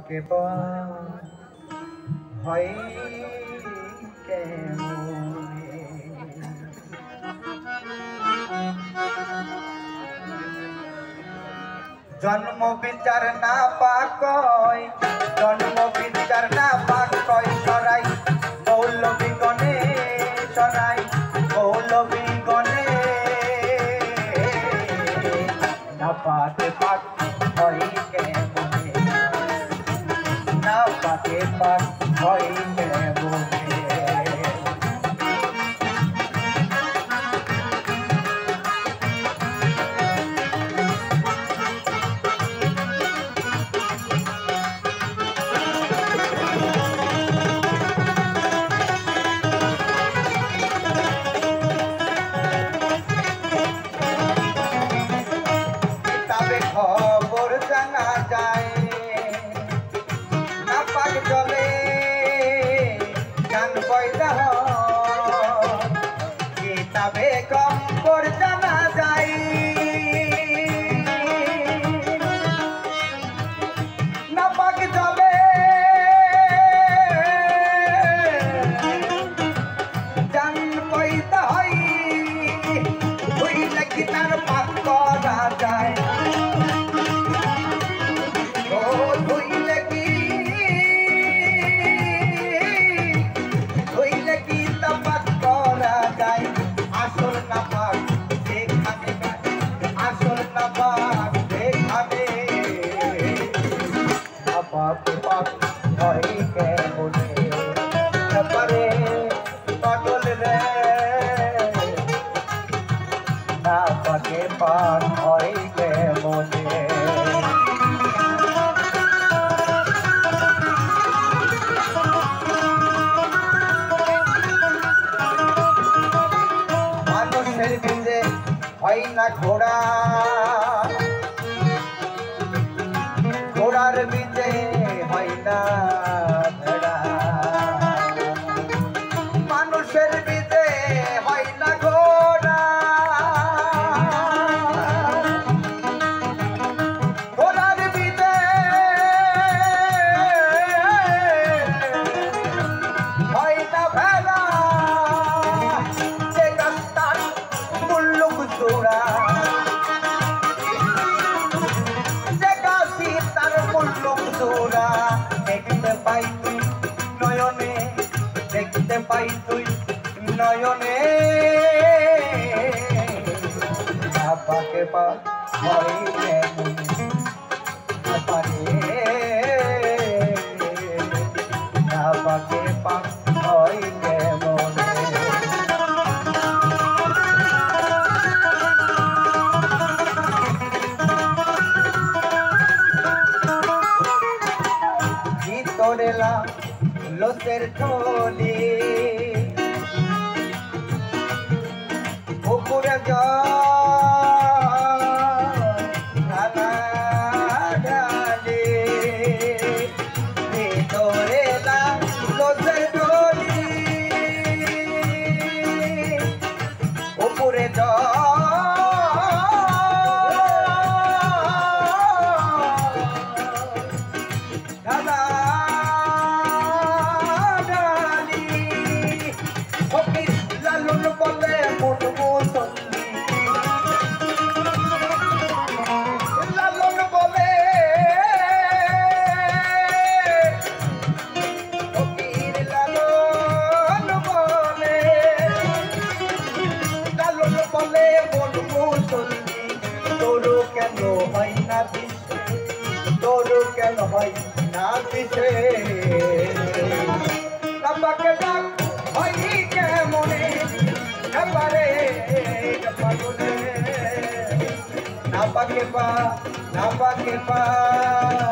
পাকে পা হয় কেমনে জন্ম বিচার না পাকয় জন্ম বিচার না পাকয় সরাই মৌলবী গণে সরাই মৌলবী গণে না পাকে পাক হয় কেমনে না পাকে পাক হয় কেমনে খবর জানা যায় না পাক জলে গান পয়দা কিতাবে খবর জানা যায় না পাক জলে গান পয়দা হয় ওই নাকি তার পাক করা যায় পাকে পাক হয় কেমনে মানুষের বীজে হয় না ঘোড়া ঘোড়ার বীজে হয় না ভেড়া মানুষের বীজে হয় না ঘোড়া ঘোড়ার বীজে হয় না ভেড়া যে গাছটার মুল্লুক জোড়া যে গাছি তার মুল্লুক জোড়া দেখতে পাই তুই নয়নে দেখতে পাই তুই নয়নে না পাকে পাক হয় কেমনে না পাকে পাক হয় কেমনে ভিতরেলা লোকের থলি উপরে ঢালি ভিতরেলা লোকের থলি উপরে তোরু কেন হয় না পিছে পাকে পাক হয় কেমনে পারে পাগলে না পাকে পা